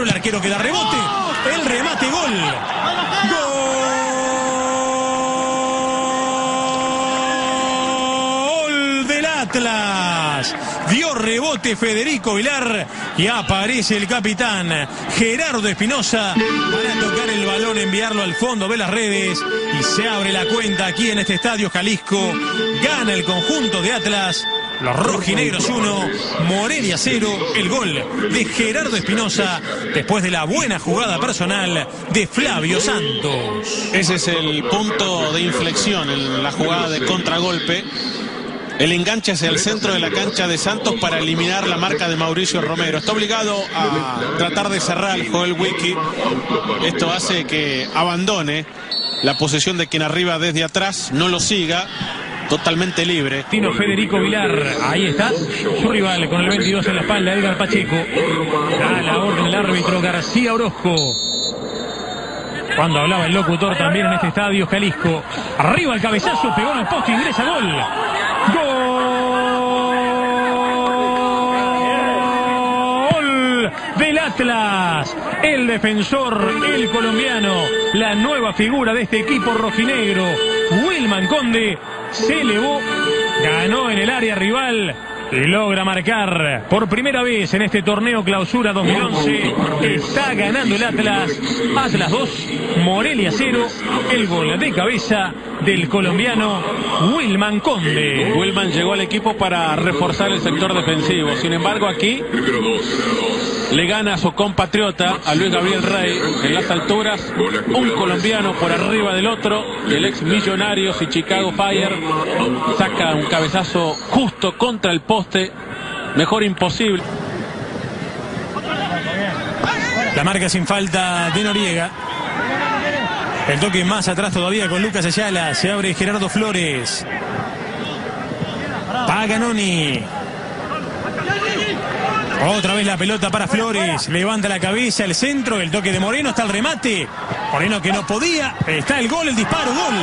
disparo, el arquero que da rebote, el remate, gol. Gol del Atlas. Dio rebote Federico Vilar y aparece el capitán Gerardo Espinosa para tocar el balón, enviarlo al fondo de las redes y se abre la cuenta aquí en este estadio Jalisco. Gana el conjunto de Atlas. Los rojinegros 1, Morelia 0, el gol de Gerardo Espinosa después de la buena jugada personal de Flavio Santos. Ese es el punto de inflexión en la jugada de contragolpe. El enganche hacia el centro de la cancha de Santos para eliminar la marca de Mauricio Romero. Está obligado a tratar de cerrar el Joel Wiki. Esto hace que abandone la posesión de quien arriba desde atrás, no lo siga. Totalmente libre. Tino Federico Vilar, ahí está su rival con el 22 en la espalda, Edgar Pacheco. Da la orden el árbitro García Orozco. Cuando hablaba el locutor también en este estadio Jalisco. Arriba el cabezazo, pegó en el poste, ingresa, gol. Gol del Atlas. El defensor, el colombiano, la nueva figura de este equipo rojinegro, Wilman Conde, se elevó, ganó en el área rival y logra marcar por primera vez en este torneo Clausura 2011. Está ganando el Atlas. Atlas 2, Morelia 0. El gol de cabeza del colombiano Wilman Conde. Wilman llegó al equipo para reforzar el sector defensivo. Sin embargo, aquí le gana a su compatriota, a Luis Gabriel Rey, en las alturas. Un colombiano por arriba del otro. Y el ex Millonarios y Chicago Fire saca un cabezazo justo contra el poste. Mejor imposible. La marca sin falta de Noriega. El toque más atrás todavía con Lucas Ayala. Se abre Gerardo Flores. Paganoni. Otra vez la pelota para Flores. Levanta la cabeza, el centro, el toque de Moreno. Está el remate. Moreno que no podía. Está el gol, el disparo. Gol.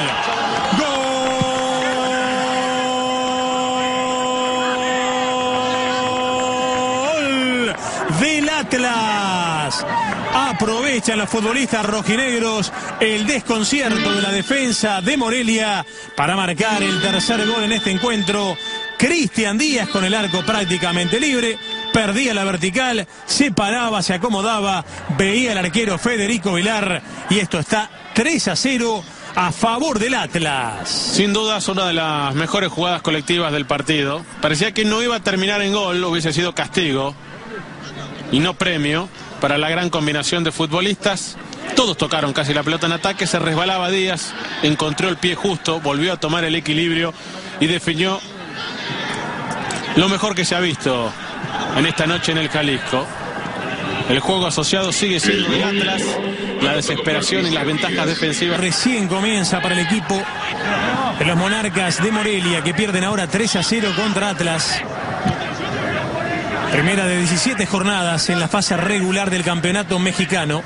Gol del Atlas. Aprovechan los futbolistas rojinegros el desconcierto de la defensa de Morelia para marcar el tercer gol en este encuentro. Cristian Díaz con el arco prácticamente libre. Perdía la vertical, se paraba, se acomodaba, veía el arquero Federico Vilar y esto está 3-0 a favor del Atlas. Sin duda es una de las mejores jugadas colectivas del partido. Parecía que no iba a terminar en gol, hubiese sido castigo y no premio para la gran combinación de futbolistas. Todos tocaron casi la pelota en ataque, se resbalaba Díaz, encontró el pie justo, volvió a tomar el equilibrio y definió lo mejor que se ha visto en esta noche en el Jalisco. El juego asociado sigue siendo de Atlas. La desesperación y las ventajas defensivas. Recién comienza para el equipo de los Monarcas de Morelia, que pierden ahora 3-0 contra Atlas. Primera de 17 jornadas en la fase regular del campeonato mexicano.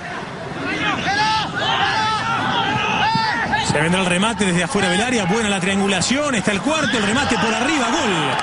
Se vendrá el remate desde afuera del área. Buena la triangulación. Está el cuarto, el remate por arriba. Gol.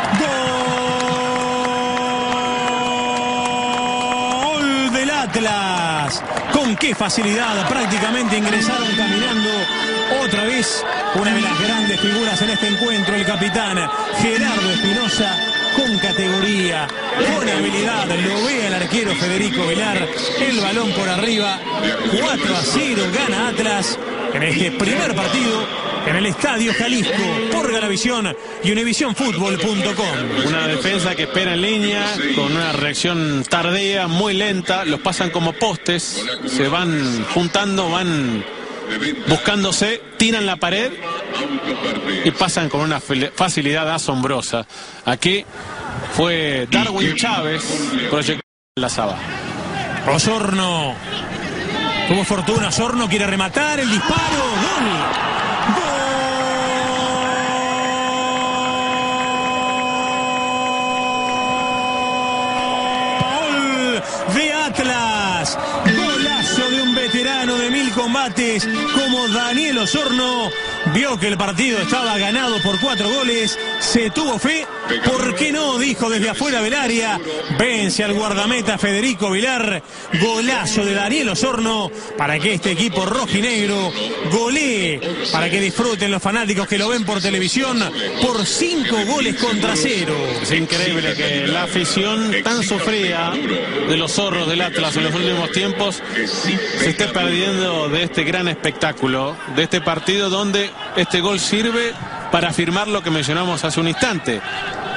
Gol del Atlas. Con qué facilidad. Prácticamente ingresaron caminando. Otra vez una de las grandes figuras en este encuentro. El capitán Gerardo Espinosa. Con categoría, con habilidad, lo ve el arquero Federico Vilar, el balón por arriba, 4-0 gana Atlas en este primer partido en el Estadio Jalisco por Galavisión y univisionfutbol.com. Una defensa que espera en línea, con una reacción tardía, muy lenta, los pasan como postes, se van juntando, van buscándose, tiran la pared y pasan con una facilidad asombrosa. Aquí fue Darwin Chávez proyectando la Saba. Osorno tuvo fortuna, Osorno quiere rematar, el disparo, gol de Atlas, golazo de un veterano veterano de 1000 combates como Daniel Osorno, vio que el partido estaba ganado por 4 goles, se tuvo fe, ¿por qué no? Dijo desde afuera del área, vence al guardameta Federico Vilar, golazo de Daniel Osorno para que este equipo rojinegro golee, para que disfruten los fanáticos que lo ven por televisión, por 5 goles contra 0. Es increíble que la afición tan sufrida de los zorros del Atlas en los últimos tiempos se esté perdiendo de este gran espectáculo, de este partido donde este gol sirve para afirmar lo que mencionamos hace un instante.